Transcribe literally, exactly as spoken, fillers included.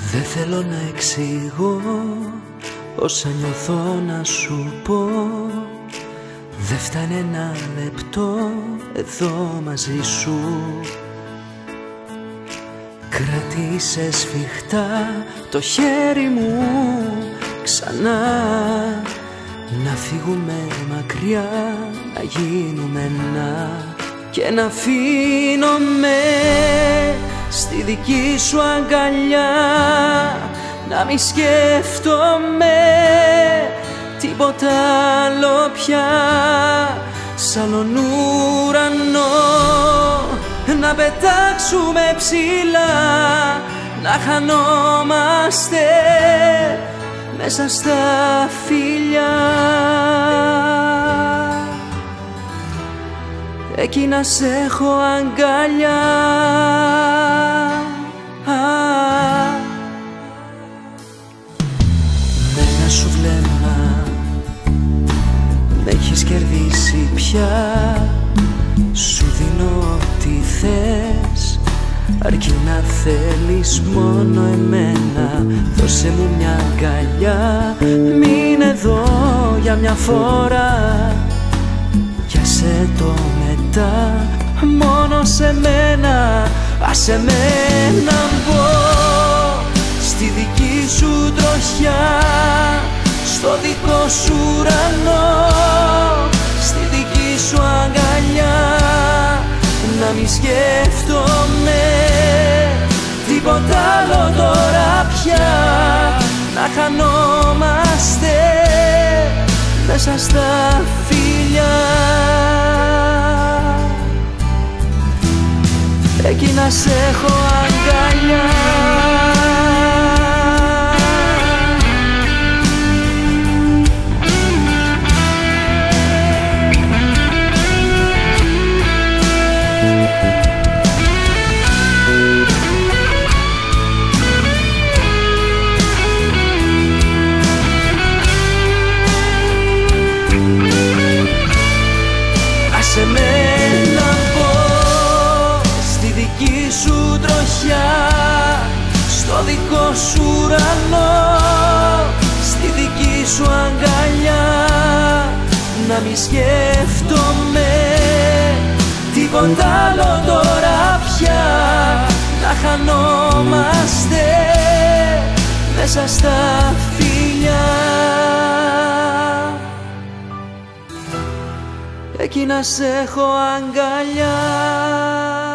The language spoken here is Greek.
Δεν θέλω να εξηγώ όσα νιώθω να σου πω. Δεν φτάνει ένα λεπτό εδώ μαζί σου. Κράτησε σφιχτά το χέρι μου ξανά. Να φύγουμε μακριά, να γίνουμε ένα. Και να αφήνομαι στη δική σου αγκαλιά. Να μη σκέφτομαι τίποτα άλλο πια. Σ' άλλον ουρανό να πετάξουμε ψηλά. Να χανόμαστε μέσα στα φιλιά. Εκεί να σ' έχω αγκαλιά. Με ένα σου βλέμμα με έχεις κερδίσει πια. Σου δίνω ό,τι θες, αρκεί να θέλεις μόνο εμένα. Δώσε μου μια αγκαλιά, μείνε εδώ για μια φορά. Κι άσε το μετά μόνο σε μένα. Άσε με να μπω στη δική σου τροχιά, στο δικό σου ουρανό, στη δική σου αγκαλιά. Να μη σκέφτομαι τίποτα άλλο τώρα πια. Να χανόμαστε μέσα στα φιλιά. Εκεί να σ' έχω αγκαλιά. Άσε με να μπω στη δική σου τροχιά, στο δικό σου ουρανό, στη δική σου αγκαλιά. Να μη σκέφτομαι τίποτα άλλο τώρα πια. Να χανόμαστε μέσα στα φιλιά. Εκεί να σ' έχω αγκαλιά.